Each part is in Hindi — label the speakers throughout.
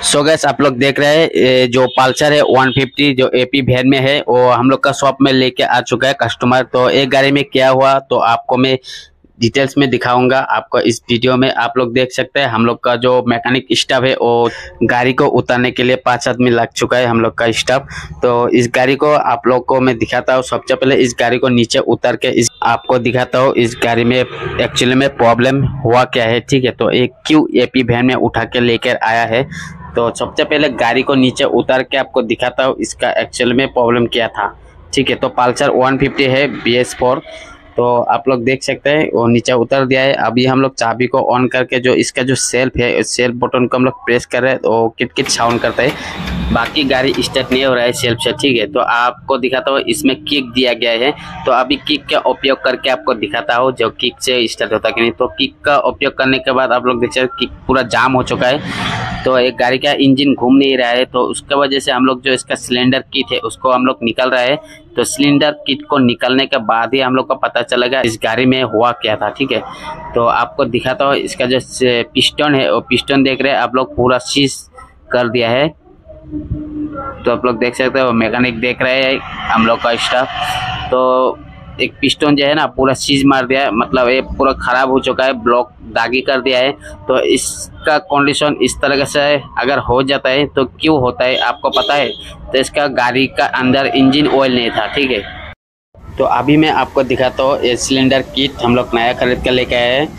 Speaker 1: सो गैस आप लोग देख रहे हैं ये जो पल्सर है 150 जो एपी वैन में है वो हम लोग का शॉप में लेके आ चुका है कस्टमर। तो एक गाड़ी में क्या हुआ तो आपको मैं डिटेल्स में दिखाऊंगा। आपको इस वीडियो में आप लोग देख सकते हैं हम लोग का जो मैकेनिक स्टाफ है वो गाड़ी को उतारने के लिए 5 आदमी लग चुका है हम लोग का स्टाफ। तो इस गाड़ी को आप लोग को मैं दिखाता हूँ। सबसे पहले इस गाड़ी को नीचे उतार के इस आपको दिखाता हूँ इस गाड़ी में एक्चुअली में प्रॉब्लम हुआ क्या है। ठीक है, तो एक क्यों एपी वैन में उठा के लेकर आया है। तो सबसे पहले गाड़ी को नीचे उतार के आपको दिखाता हूँ इसका एक्चुअल में प्रॉब्लम क्या था। ठीक है, तो पल्सर 150 है BS4। तो आप लोग देख सकते हैं वो नीचे उतर दिया है। अभी हम लोग चाबी को ऑन करके जो इसका जो सेल्फ है उस सेल्फ बटन को हम लोग प्रेस कर रहे हैं तो किट किट साउंड करता है, बाकी गाड़ी स्टार्ट नहीं हो रहा है सेल्फ से। ठीक है, तो आपको दिखाता हूँ इसमें किक दिया गया है। तो अभी किक का उपयोग करके आपको दिखाता हूँ जो किक से स्टार्ट होता है कि नहीं। तो किक का उपयोग करने के बाद आप लोग देख सकते हैं किक पूरा जाम हो चुका है। तो एक गाड़ी का इंजन घूम नहीं रहा है, तो उसके वजह से हम लोग जो इसका सिलेंडर किट है उसको हम लोग निकल रहा है। तो सिलेंडर किट को निकलने के बाद ही हम लोग को पता चलेगा इस गाड़ी में हुआ क्या था। ठीक है, तो आपको दिखाता हूँ इसका जो पिस्टन है वो पिस्टन देख रहे हैं आप लोग पूरा सीज कर दिया है। तो आप लोग देख सकते हो मैकेनिक देख रहे हैं हम लोग का स्टाफ। तो एक पिस्टन जो है ना पूरा सीज मार दिया है, मतलब ये पूरा खराब हो चुका है, ब्लॉक दागी कर दिया है। तो इसका कंडीशन इस तरह से अगर हो जाता है तो क्यों होता है आपको पता है। तो इसका गाड़ी का अंदर इंजन ऑयल नहीं था। ठीक है, तो अभी मैं आपको दिखाता हूँ ये सिलेंडर किट हम लोग नया खरीद कर लेके आए हैं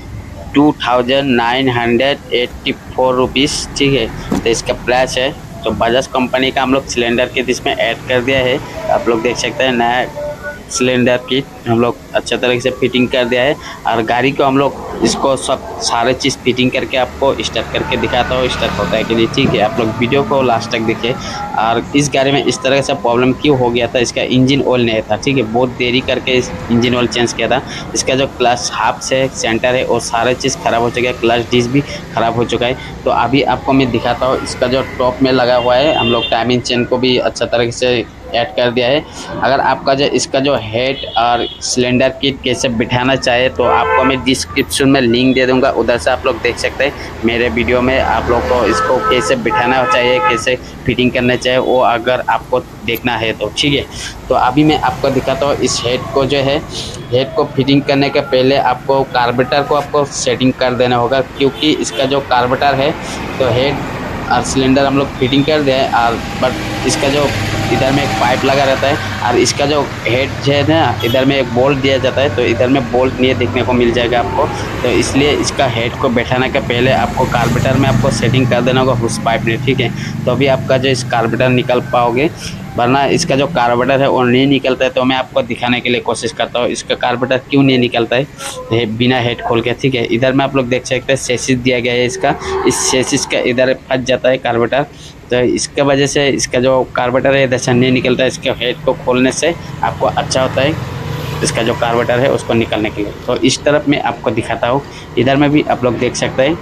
Speaker 1: 2984 रुपीज़। ठीक है, तो इसका प्राइस है। तो बजाज कंपनी का हम लोग सिलेंडर किट इसमें ऐड कर दिया है। आप लोग देख सकते हैं नया सिलेंडर किट हम लोग अच्छा तरीके से फिटिंग कर दिया है। और गाड़ी को हम लोग इसको सब सारे चीज़ फिटिंग करके आपको स्टार्ट करके दिखाता हूँ स्टार्ट होता है कि नहीं। ठीक है, आप लोग वीडियो को लास्ट तक देखिए। और इस गाड़ी में इस तरह से प्रॉब्लम क्यों हो गया था, इसका इंजन ऑयल नहीं था। ठीक है, बहुत देरी करके इस इंजन ऑयल चेंज किया था। इसका जो क्लच हाफ से सेंटर है वो सारे चीज़ ख़राब हो चुका है, क्लच डिस्क भी ख़राब हो चुका है। तो अभी आपको मैं दिखाता हूँ इसका जो टॉप में लगा हुआ है हम लोग टाइमिंग चेन को भी अच्छा तरीके से ऐड कर दिया है। अगर आपका जो इसका जो हेड और सिलेंडर किट कैसे बिठाना चाहे तो आपको मैं डिस्क्रिप्शन में लिंक दे दूंगा, उधर से आप लोग देख सकते हैं। मेरे वीडियो में आप लोग को इसको कैसे बिठाना चाहिए कैसे फिटिंग करना चाहिए वो अगर आपको देखना है तो। ठीक है, तो अभी मैं आपको दिखाता हूँ इस हेड को जो है हेड को फिटिंग करने के पहले आपको कार्बोरेटर को आपको सेटिंग कर देना होगा, क्योंकि इसका जो कार्बोरेटर है तो हेड और सिलेंडर हम लोग फिटिंग कर दिया है। और बट इसका जो इधर में एक पाइप लगा रहता है और इसका जो हेड है ना इधर में एक बोल्ट दिया जाता है, तो इधर में बोल्ट नहीं देखने को मिल जाएगा आपको। तो इसलिए इसका हेड को बैठाने के पहले आपको कार्बोरेटर में आपको सेटिंग कर देना होगा उस पाइप में। ठीक है, तो अभी आपका जो इस कार्बोरेटर निकल पाओगे, वरना इसका जो कार्बोरेटर है वो नहीं निकलता है। तो मैं आपको दिखाने के लिए कोशिश करता हूँ इसका कार्बोरेटर क्यों नहीं निकलता है बिना हेड खोल के। ठीक है, इधर में आप लोग देख सकते हैं सेसिस दिया गया है इसका, इस सेसिस का इधर फंस जाता है कार्बोरेटर। तो इसके वजह से इसका जो कार्बोरेटर है इधर से नहीं निकलता है। इसके हेड को खोलने से आपको अच्छा होता है इसका जो कार्बोरेटर है उसको निकलने के लिए। तो इस तरफ मैं आपको दिखाता हूँ, इधर में भी आप लोग देख सकते हैं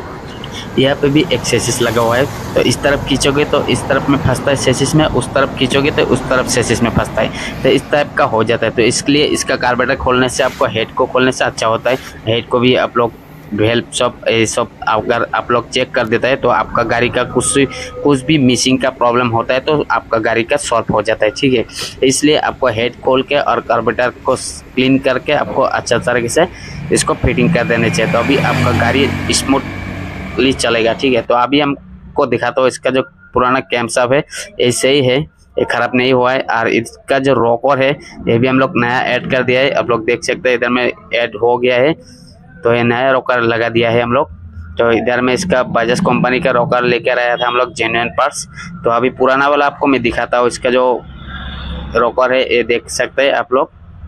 Speaker 1: यहाँ पे भी एक सेसिस लगा हुआ है। तो इस तरफ खींचोगे तो इस तरफ में फंसता है सेसिस में, उस तरफ खींचोगे तो उस तरफ सेसिस में फंसता है। तो इस टाइप का हो जाता है। तो इसलिए इसका कार्बोरेटर खोलने से आपको हेड को खोलने से अच्छा होता है। हेड को भी आप लोग हेल्प सब अगर आप लोग चेक कर देता है तो आपका गाड़ी का कुछ भी मिसिंग का प्रॉब्लम होता है तो आपका गाड़ी का सॉल्व हो जाता है। ठीक है, इसलिए आपको हेड खोल के और कार्बोरेटर को क्लीन करके आपको अच्छा तरीके से इसको फिटिंग कर देना चाहिए। तो अभी आपका गाड़ी स्मूथली चलेगा। ठीक है, तो अभी हमको दिखाता हूँ इसका जो पुराना कैमशाफ्ट है ऐसे ही है, ये खराब नहीं हुआ है। और इसका जो रॉकर है ये भी हम लोग नया ऐड कर दिया है। आप लोग देख सकते हैं इधर में ऐड हो गया है, तो ये नया रॉकर लगा दिया है हम लोग। तो इधर में इसका बजाज कंपनी का रॉकर लेकर आया था हम लोग जेन्युइन पार्ट्स। तो अभी पुराना वाला आपको मैं दिखाता हूँ इसका जो रॉकर है ये देख सकते हैं आप लोग,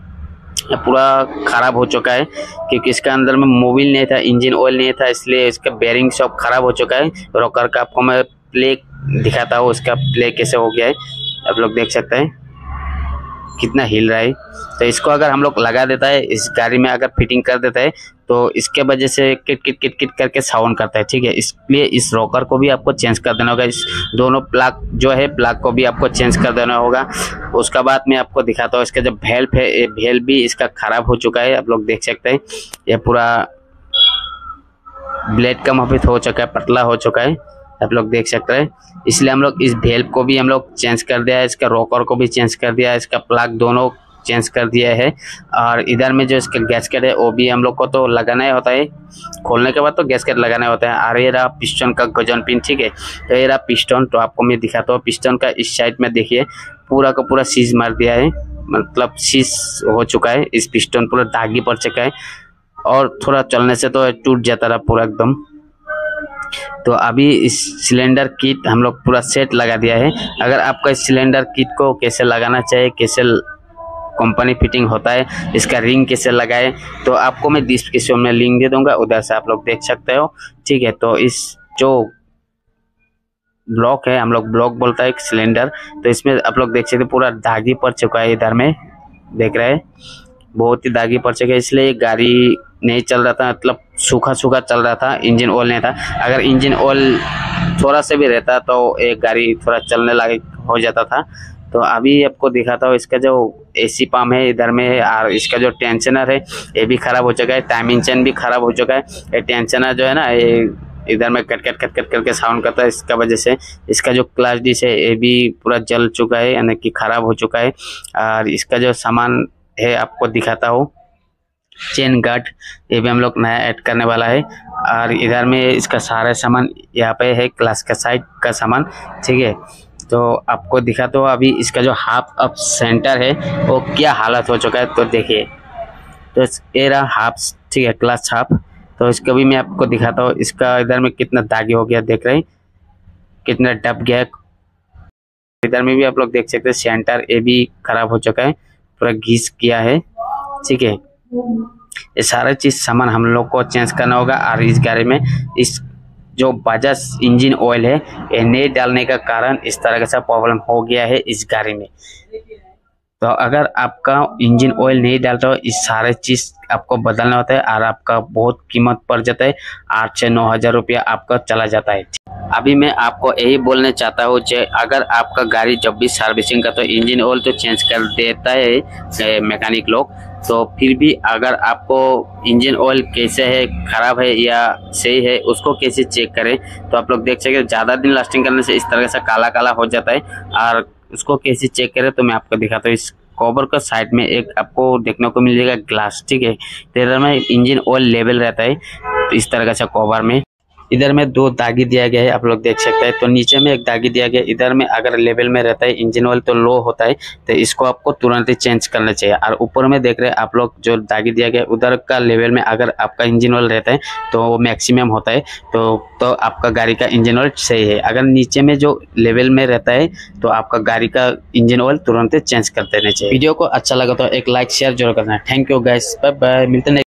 Speaker 1: पूरा ख़राब हो चुका है क्योंकि इसका अंदर में मोबिल नहीं था, इंजन ऑयल नहीं था, इसलिए इसका बेरिंग सब खराब हो चुका है। रॉकर का आपको मैं प्ले दिखाता हूँ, उसका प्ले कैसे हो गया है आप लोग देख सकते हैं कितना हिल रहा है। तो इसको अगर हम लोग लगा देता है इस गाड़ी में अगर फिटिंग कर देता है तो इसके वजह से किट किट किट किट करके साउंड करता है। ठीक है, इसलिए इस रॉकर को भी आपको चेंज कर देना होगा। इस दोनों प्लग जो है प्लग को भी आपको चेंज कर देना होगा। उसका बाद में आपको दिखाता हूँ इसका जो वेल्व है ये वेल्व भी इसका खराब हो चुका है। आप लोग देख सकते हैं ये पूरा ब्लेड का मापित हो चुका है, पतला हो चुका है। आप लोग देख सकते हैं। इसलिए हम लोग इस वेल्व को भी हम लोग चेंज कर दिया है, इसका रॉकर को भी चेंज कर दिया है, इसका प्लग दोनों चेंज कर दिया है। और इधर में जो इसका गैसकेट है वो भी हम लोग को तो लगाना ही होता है, खोलने के बाद तो गैसकेट लगाना होता है। और ये रहा पिस्टन का गजन पिन, ठीक है। तो ये रहा पिस्टन, तो आपको मैं दिखाता हूँ। पिस्टन का इस साइड में देखिए पूरा का पूरा सीज मार दिया है, मतलब सीज हो चुका है। इस पिस्टन पूरा दागी पड़ चुका है और थोड़ा चलने से तो टूट जाता रहा पूरा एकदम। तो अभी इस सिलेंडर किट हम लोग पूरा सेट लगा दिया है। अगर आपका इस सिलेंडर किट को कैसे लगाना चाहिए, कैसे कंपनी फिटिंग होता है, इसका रिंग कैसे लगाए, तो आपको मैं डिस्क्रिप्शन में लिंक दे दूंगा, उधर से आप लोग देख सकते हो, ठीक है। तो इस जो ब्लॉक है, हम लोग ब्लॉक बोलता है एक सिलेंडर, तो इसमें आप लोग देख सकते हो पूरा दागी पड़ चुका है। इधर में देख रहे हैं बहुत ही दागी पड़ चुका है, इसलिए गाड़ी नहीं चल रहा था, मतलब सूखा सूखा चल रहा था, इंजन ऑयल नहीं था। अगर इंजन ऑयल थोड़ा सा भी रहता तो एक गाड़ी थोड़ा चलने लायक हो जाता था। तो अभी आपको दिखाता हूँ, इसका जो एसी पंप है इधर में है, और इसका जो टेंशनर है ये भी खराब हो चुका है, टाइमिंग चेन भी खराब हो चुका है। ये टेंशनर जो है ना, ये इधर में कट कट कट कट करके साउंड करता है, इसका वजह से इसका जो क्लच डिश है ये भी पूरा जल चुका है, यानी कि खराब हो चुका है। और इसका जो सामान है आपको दिखाता हूँ, चेन गार्ड, ये भी हम लोग नया ऐड करने वाला है। और इधर में इसका सारा सामान यहाँ पे है, क्लास का साइड का सामान, ठीक है। तो आपको दिखाता हूँ अभी इसका जो हाफ अप सेंटर है वो क्या हालत हो चुका है, तो देखिए। तो ये रहा हाफ, ठीक है, क्लच हाफ। तो इसको भी मैं आपको दिखाता हूँ, इसका इधर में कितना दागी हो गया, देख रहे हैं कितना डब गया। इधर में भी आप लोग देख सकते हैं सेंटर ये भी खराब हो चुका है, पूरा घिस किया है, ठीक है। ये सारा चीज सामान हम लोग को चेंज करना होगा। और इस गाड़ी में इस जो बजाज इंजन ऑयल है ये नहीं डालने का कारण इस तरह का प्रॉब्लम हो गया है इस गाड़ी में। तो अगर आपका इंजन ऑयल नहीं डालता हो, इस सारे चीज आपको बदलना होता है और आपका बहुत कीमत पड़ जाता है, 8 से 9 हज़ार रुपया आपका चला जाता है। अभी मैं आपको यही बोलना चाहता हूँ कि अगर आपका गाड़ी जब भी सर्विसिंग का तो इंजन ऑयल तो चेंज कर देता है मैकेनिक लोग, तो फिर भी अगर आपको इंजन ऑयल कैसे है, खराब है या सही है, उसको कैसे चेक करें। तो आप लोग देख सकते हैं ज़्यादा दिन लास्टिंग करने से इस तरह से काला काला हो जाता है। और उसको कैसे चेक करें तो मैं आपको दिखाता हूँ। इस कवर का साइड में एक आपको देखने को मिल जाएगा ग्लास, ठीक है। तो इधर में इंजन ऑयल लेवल रहता है, तो इस तरह का कवर में इधर में 2 दागी दिया गया है, आप लोग देख सकते हैं। तो नीचे में एक दागी दिया गया है, इधर में अगर लेवल में रहता है इंजन ऑयल तो लो होता है, तो इसको आपको तुरंत ही चेंज करना चाहिए। और ऊपर में देख रहे हैं आप लोग जो दागी दिया गया है उधर का लेवल में अगर आपका इंजन ऑयल रहता है तो वो मैक्सिमम होता है, तो आपका गाड़ी का इंजन ऑयल सही है। अगर नीचे में जो लेवल में रहता है तो आपका गाड़ी का इंजन ऑयल तुरंत चेंज कर देना चाहिए। वीडियो को अच्छा लगा तो एक लाइक शेयर जरूर करना है। Thank you guys, bye bye, मिलते हैं।